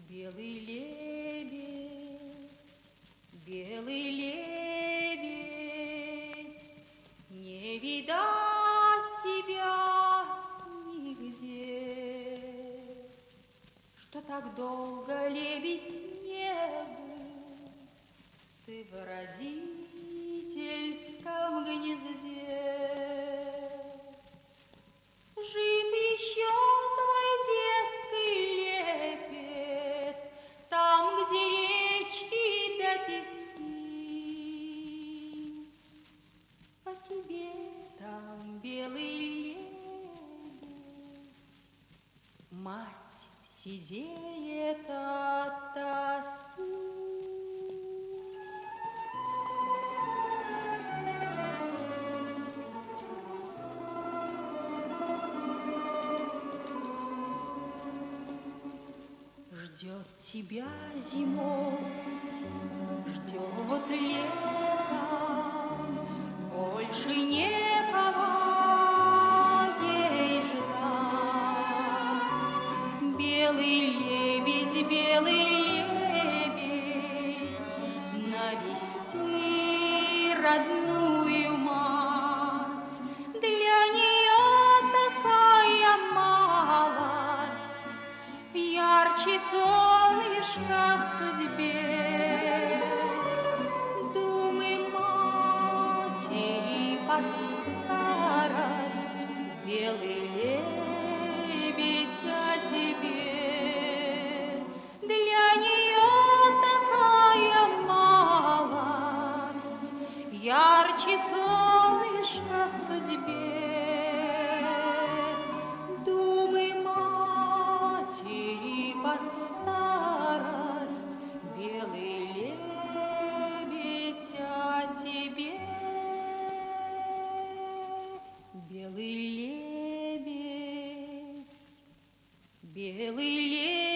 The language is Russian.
Белый лебедь, белый лебедь, не видать тебя нигде. Что так долго, лебедь, не был ты в родительском гнезде? Жив еще твой детский лепет, там, где речки да пески. А тебе там, белый лебедь, мать сидеет от тоски. Ждет тебя зимой, ждет лето, больше некого ей ждать. Белый лебедь, навести родную мать. Для нее такая малость, ярче солнышка в судьбе. Думы матери под старость, белый лебедь о тебе. Для нее такая малость, ярче солнышка в судьбе. Под старость, белый лебедь о тебе. Белый лебедь, белый лебедь.